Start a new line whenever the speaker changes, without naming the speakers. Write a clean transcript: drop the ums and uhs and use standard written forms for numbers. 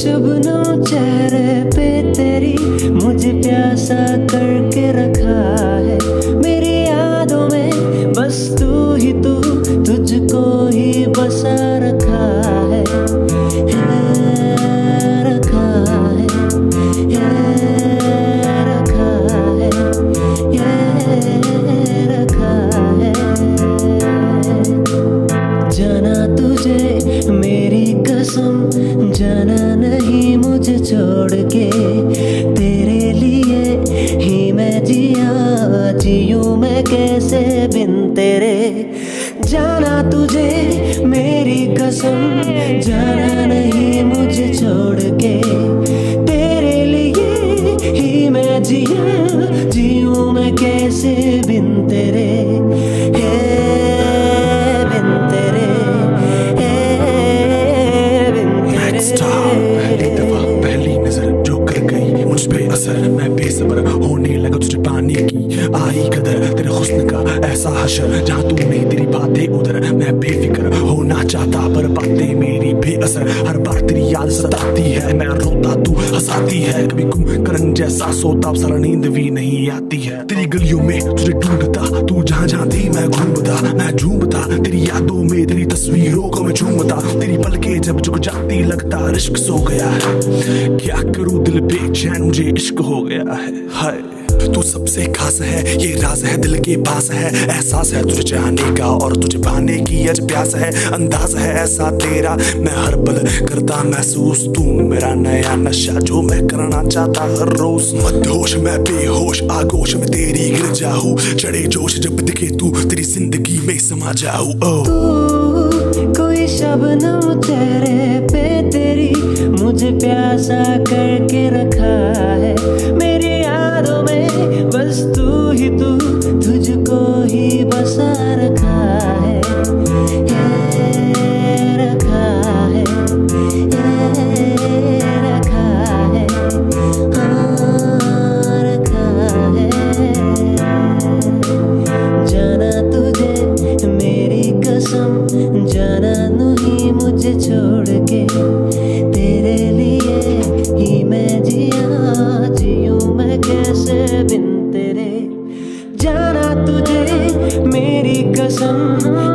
शबनम चेहरे पे तेरी मुझे प्यासा करके रखा है। मेरी यादों में बस तू ही तू, तुझको ही बसा रखा है रखा है, रखा है, रखा है। जाना तुझे मेरी कसम, जाना नहीं मुझे छोड़ के। तेरे लिए ही मैं जिया, जियूं मैं कैसे बिन तेरे। जाना तुझे मेरी कसम, जाना नहीं मुझे छोड़ के। तेरे लिए ही मैं जिया, जियूं मैं कैसे बिन तेरे।
मैं बेसब्र होने लगा तुझे पाने की, आई कदर तेरे हुस्न का ऐसा हशर। जहाँ तू नहीं तेरी बातें उधर, मैं बेफिक्र होना चाहता पर बातें मेरी बेअसर। हर बार तेरी याद सताती है, मैं रोता तू हंसाती है। कभी कुंभकर्ण जैसा सोता सारा नींद भी नहीं आती है। तेरी गलियों में तुझे ढूंढता, तू जहाँ जहाँ थी मैं घूमता, मैं झूमता। तेरी यादों में तेरी तस्वीरों को मैं झूमता। तेरी पलकें जब झुक जाती लगता इश्क सो गया है। क्या करूँ दिल बेचैन मुझे इश्क हो गया है। हाय तू सबसे खास है, ये राज है दिल के पास है। एहसास है तुझे चाहने का और तुझे पाने की आज प्यास है। अंदाज है ऐसा तेरा मैं हर पल करता महसूस। तू मेरा नया नशा जो मैं करना चाहता हर रोज। मदहोश मैं बेहोश आगोश में तेरी गिर जाऊं। चढ़े जोश जब दिखे तू तेरी जिंदगी में समा जाऊं।
तू कोई शबनम चेहरे पे तेरी मुझे प्यासा करके रखा है। मेरी यादों में बस तू ही तू, तुझको ही बसा रखा है रखा है, रखा है, रखा है। जाना तुझे मेरी कसम, जाना नहीं मुझे छोड़ के। तेरे लिए ही मैं जिया, जियूं मैं कैसे बिन तेरे। जाना तुझे मेरी कसम,